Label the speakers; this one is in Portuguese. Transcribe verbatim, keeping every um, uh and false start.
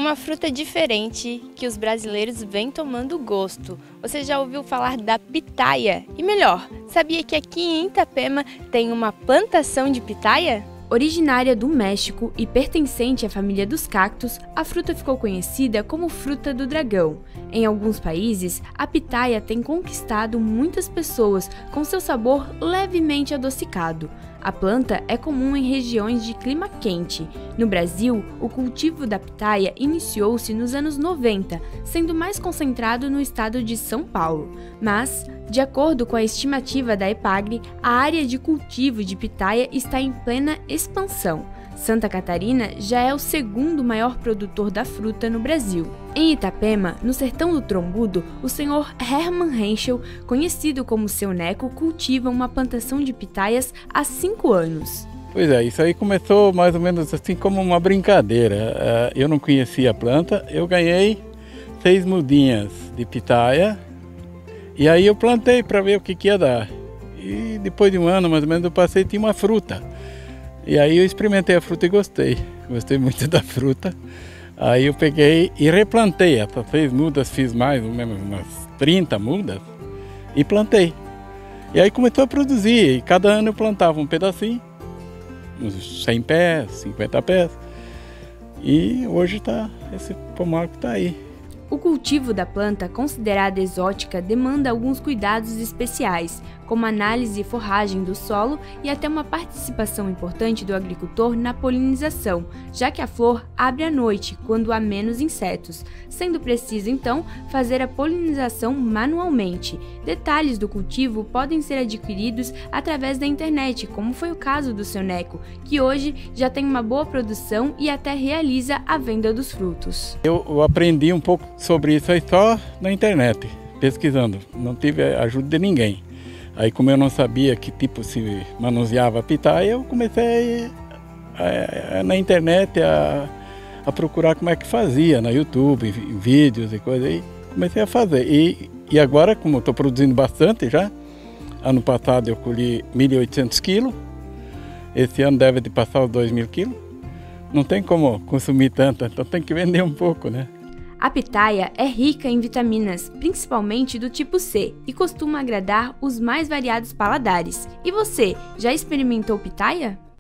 Speaker 1: Uma fruta diferente que os brasileiros vêm tomando gosto. Você já ouviu falar da pitaia? E melhor, sabia que aqui em Itapema tem uma plantação de pitaia? Originária do México e pertencente à família dos cactos, a fruta ficou conhecida como fruta do dragão. Em alguns países, a pitaia tem conquistado muitas pessoas com seu sabor levemente adocicado. A planta é comum em regiões de clima quente. No Brasil, o cultivo da pitaia iniciou-se nos anos noventa, sendo mais concentrado no estado de São Paulo. Mas, de acordo com a estimativa da EPAGRE, a área de cultivo de pitaia está em plena expansão. Santa Catarina já é o segundo maior produtor da fruta no Brasil. Em Itapema, no sertão do Trombudo, o senhor Hermann Henschel, conhecido como Seu Neco, cultiva uma plantação de pitaias há cinco anos.
Speaker 2: Pois é, isso aí começou mais ou menos assim como uma brincadeira. Eu não conhecia a planta, eu ganhei seis mudinhas de pitaia e aí eu plantei para ver o que, que ia dar. E depois de um ano mais ou menos eu passei e tinha uma fruta. E aí eu experimentei a fruta e gostei, gostei muito da fruta. Aí eu peguei e replantei essas seis mudas, fiz mais ou menos umas trinta mudas e plantei. E aí começou a produzir, e cada ano eu plantava um pedacinho, uns cem pés, cinquenta pés. E hoje está esse pomar que está aí.
Speaker 1: O cultivo da planta, considerada exótica, demanda alguns cuidados especiais, como análise e forragem do solo e até uma participação importante do agricultor na polinização, já que a flor abre à noite, quando há menos insetos, sendo preciso, então, fazer a polinização manualmente. Detalhes do cultivo podem ser adquiridos através da internet, como foi o caso do Seu Neco, que hoje já tem uma boa produção e até realiza a venda dos frutos.
Speaker 2: Eu, eu aprendi um pouco sobre isso aí só na internet, pesquisando, não tive ajuda de ninguém. Aí como eu não sabia que tipo se manuseava a pitaia, eu comecei a, a, na internet a, a procurar como é que fazia, no YouTube, em vídeos e coisa aí, comecei a fazer. E, e agora, como eu estou produzindo bastante já, ano passado eu colhi mil e oitocentos quilos, esse ano deve de passar os dois mil quilos, não tem como consumir tanto, então tem que vender um pouco, né?
Speaker 1: A pitaia é rica em vitaminas, principalmente do tipo C, e costuma agradar os mais variados paladares. E você, já experimentou pitaia?